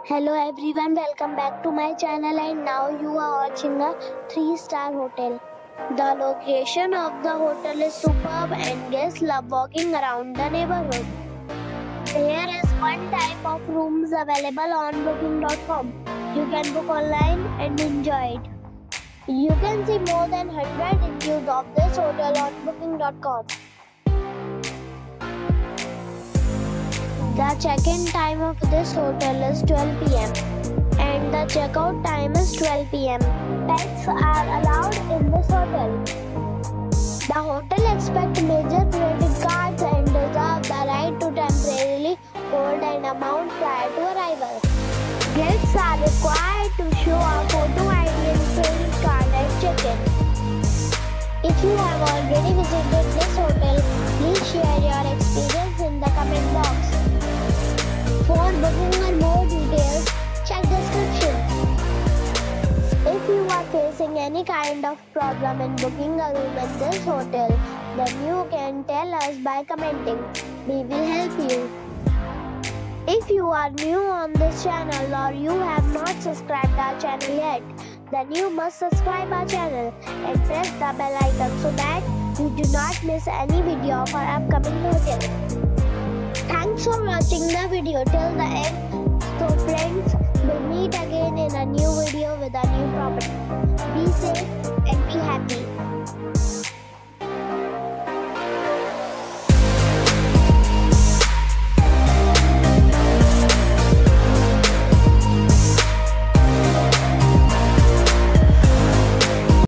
Hello everyone, welcome back to my channel and now you are watching a 3-star hotel. The location of the hotel is superb and guests love walking around the neighborhood. There is one type of rooms available on booking.com. You can book online and enjoy it. You can see more than 100 reviews of this hotel on booking.com. The check-in time of this hotel is 12 p.m. and the check-out time is 12 p.m. Pets are allowed in this hotel. The hotel accepts major credit cards and reserves the right to temporarily hold an amount prior to arrival. Guests are required to show a photo ID and credit card at check-in. If you have already visited this hotel, please share your experience in the comment box. For booking or more details, check description. If you are facing any kind of problem in booking a room in this hotel, then you can tell us by commenting. We will help you. If you are new on this channel or you have not subscribed our channel yet, then you must subscribe our channel and press the bell icon so that you do not miss any video of our upcoming hotel. Thanks for watching the video till the end. So friends, we'll meet again in a new video with a new property. Be safe and be happy.